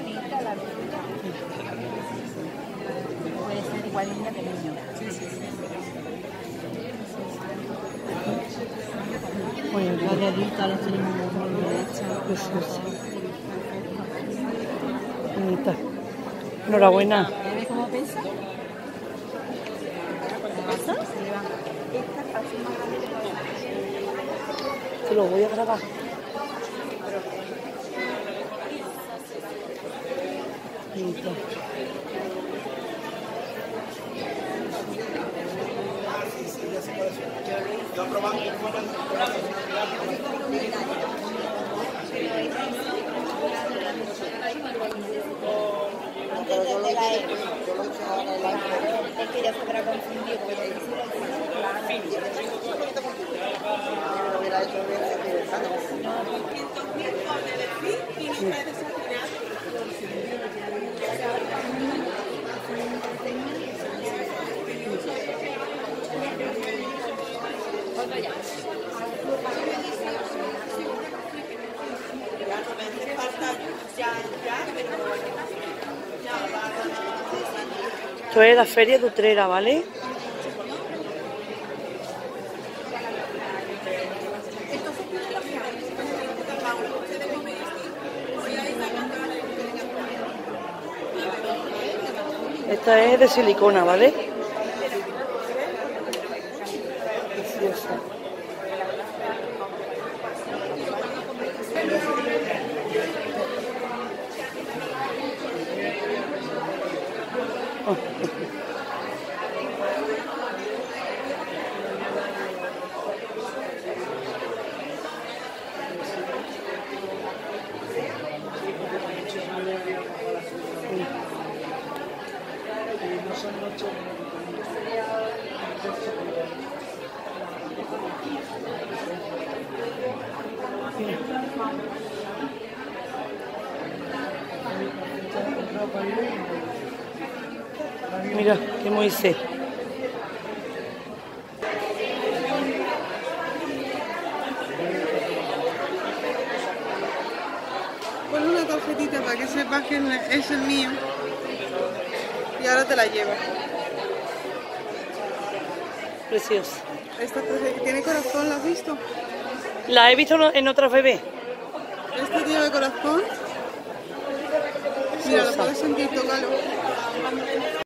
bonita la verdura. Puede ser igual niña que niño. Sí, sí, sí. Bueno, Las deditas las tenemos muy bien hechas. preciosa. Bonita. Enhorabuena. ¿Ves cómo pesa? ¿Cómo pasa? Esta casi más grande que la otra. Te lo voy a grabar. Bonita. Antes de la X. Es que ya se habrá confundido porque te dice Esto es la feria de Utrera, ¿vale? Esta es de silicona, ¿vale? Preciosa. Oh. Mira, qué Moisés. Ponle una tarjetita para que sepas que es el mío. Y ahora te la llevo. Preciosa. Esta tiene corazón, ¿la has visto? La he visto en otras bebés. Este tiene corazón. Mira, lo puedes sentir, tócalo.